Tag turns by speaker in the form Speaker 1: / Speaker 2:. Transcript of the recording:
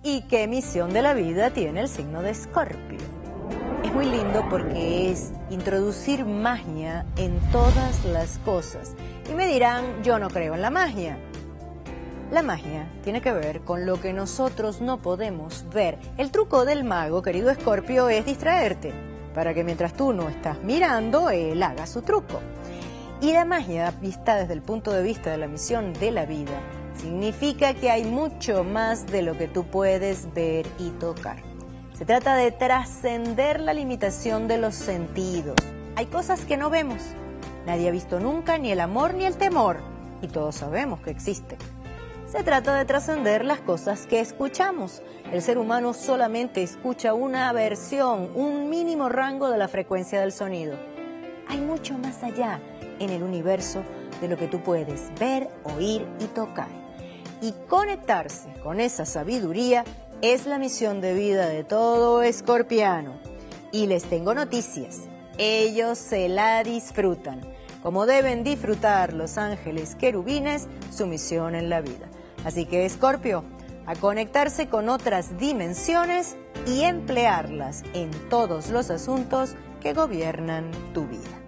Speaker 1: ¿Y qué misión de la vida tiene el signo de Escorpio? Es muy lindo porque es introducir magia en todas las cosas. Y me dirán, yo no creo en la magia. La magia tiene que ver con lo que nosotros no podemos ver. El truco del mago, querido Escorpio, es distraerte, para que mientras tú no estás mirando, él haga su truco. Y la magia, vista desde el punto de vista de la misión de la vida, significa que hay mucho más de lo que tú puedes ver y tocar. Se trata de trascender la limitación de los sentidos. Hay cosas que no vemos. Nadie ha visto nunca ni el amor ni el temor, y todos sabemos que existen. Se trata de trascender las cosas que escuchamos. El ser humano solamente escucha una versión, un mínimo rango de la frecuencia del sonido. Hay mucho más allá en el universo de lo que tú puedes ver, oír y tocar. Y conectarse con esa sabiduría es la misión de vida de todo escorpiano. Y les tengo noticias. Ellos se la disfrutan, como deben disfrutar los ángeles querubines su misión en la vida. Así que, Escorpio, a conectarse con otras dimensiones y emplearlas en todos los asuntos que gobiernan tu vida.